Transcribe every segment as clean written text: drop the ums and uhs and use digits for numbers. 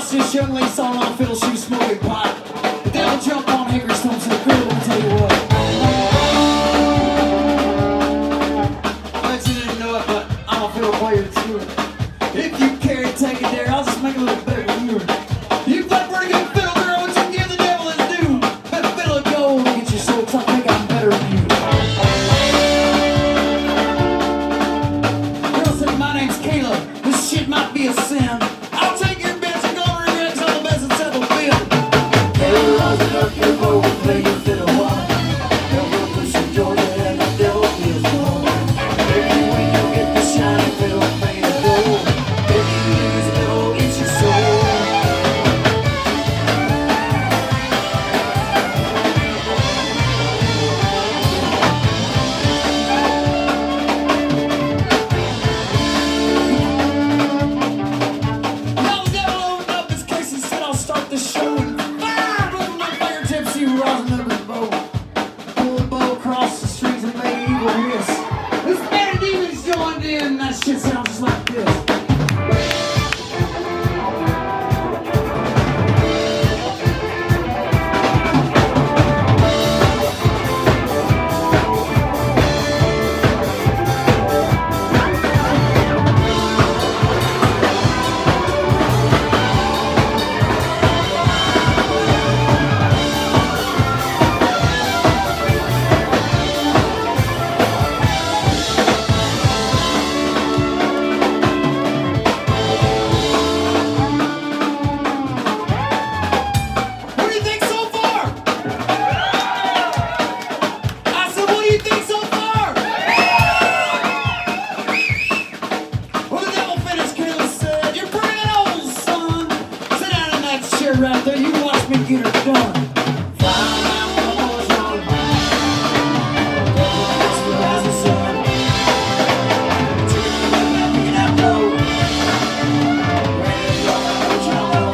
watch this young lady song on fiddle, she was smoking pot. The devil jumped on Hickory Stone, so girl, let me tell you what. I bet you didn't know it, but I'm a fiddle player too. If you care, take it there, I'll just make a little bit of you. You play pretty good fiddle, girl, what you give the devil his due. Better fiddle of gold to get your soul, 'cause I think I'm better than you. Girl said, my name's Kayla, this shit might be a sin. I'll take your bitch and go regret, 'cause I'm the best that's ever been. Kayla, rise it up your bow and play your fiddle one. Devil push in Georgia and the devil feels warm. Baby, when you get the shiny fiddle made of gold, baby, you lose it, it'll get your soul. Now the devil opened up his case and said, I'll start the show. And fire from my fingertips, he rosin up his bow. Pull the bow across the strings and made evil hiss. This man of demons joined in, that shit sounds just like this. What do you think so far? I said, what do you think so far? Well, the devil finished, Kayla said, you're pretty old, son. Sit down in that chair right there, you watch me get her done. Flying around the horse on devil gets the rising sun. Taking the back, picking out low. Ready to rock, don't you know?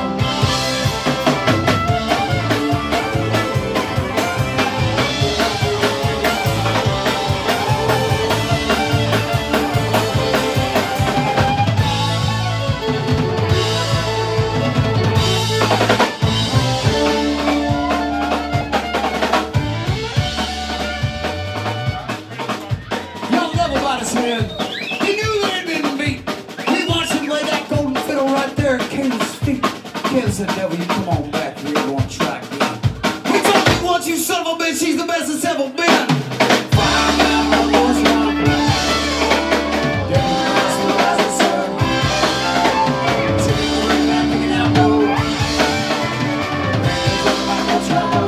Young devil got his head. He knew that he'd been beat. We watched him lay that golden fiddle right there at Kayla's feet. Kayla said, devil, you come on back here, we're gonna try again. We told you once, you son of a bitch, he's the best that's ever been. Fire down the horse run. Devil gets the rising sun. Taking the ring back, picking out gold. Ready to rock like no trouble.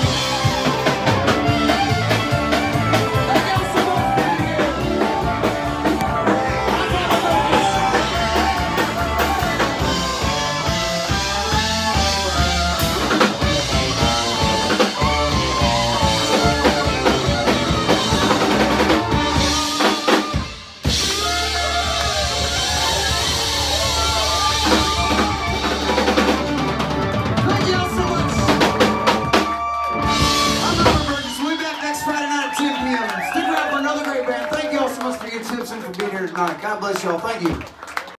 I got some more for you. Thank y'all so much. I'm Robert Burgess. We'll be back next Friday night at 10 p.m. Stick around for another great band. Thank y'all so much for your tips and for being here tonight. God bless y'all. Thank you.